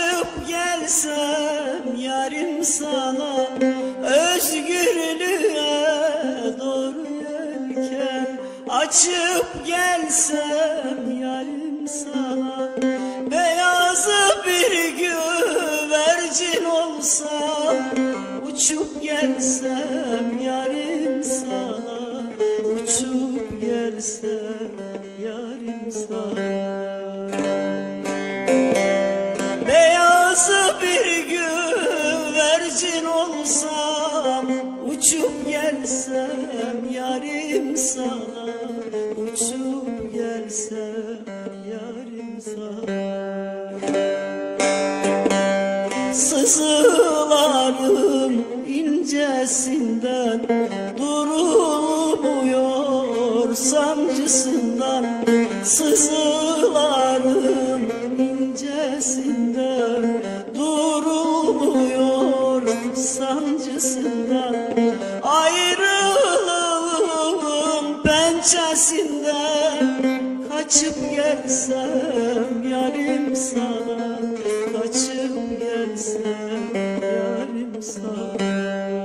Açıp gelsem yarim sana, özgürlüğe doğru yelken. Açıp gelsem yarim sana, beyaz bir güvercin olsam. Uçup gelsem yarim sana, uçup gelsem yarim sana. Beyaz bir güvercin olsam, uçup gelsem yarim sana, uçup gelsem yarim sana. Sızılarım incesinden, durulmuyor sancısından. Sızılarım incesinden, durulmuyor sancısından. Ayrılığın pençesinden, kaçıp gelsem yarim sana, kaçıp gelsem yarim sana.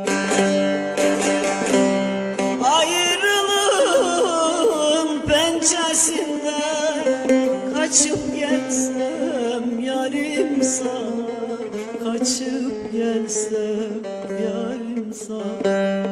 Ayrılığın pençesinden, kaçıp gelsem yarim sana, kaçıp gelsem yarim sana.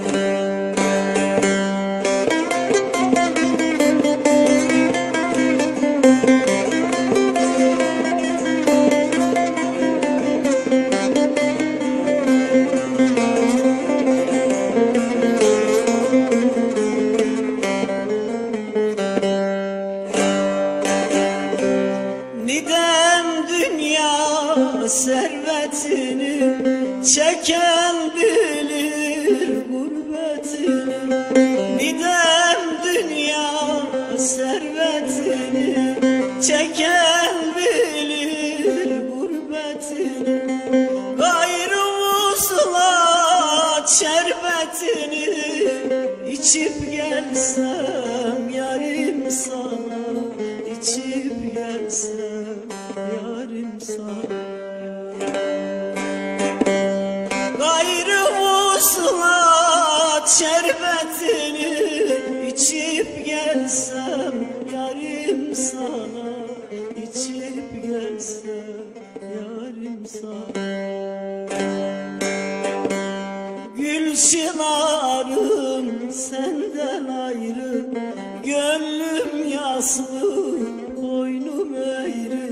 Nidem dünya servetini, çeken bilir gurbetini. Nidem dünya servetini, çeken bilir gurbetini. Gayrı vuslat şerbetini, içip gelsem yarim sana, içip gelsem yarim sana. Gayrı vuslat şerbetini, içip gelsem yarim sana, içip gelsem yarim sana. Gülçınarım senden ayrı, gönlüm yaslı, koynum eğri.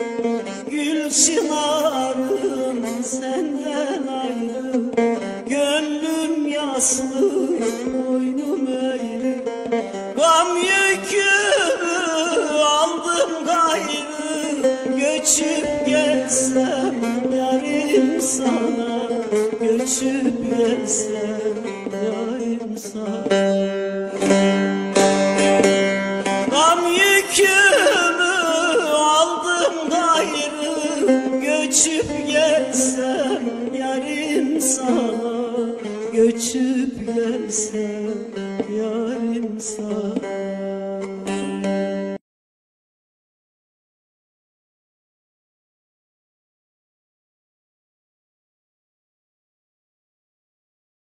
Gülçınarım senden ayrı, gönlüm yaslı, koynum eğri. Gam yükümü aldım gayrı, göçüp gelsem yarim sana, göçüp gelsem yarim sana. Gam yükümü aldım gayrı, göçüp gelsem yarim sana, göçüp gelsem yarim sana.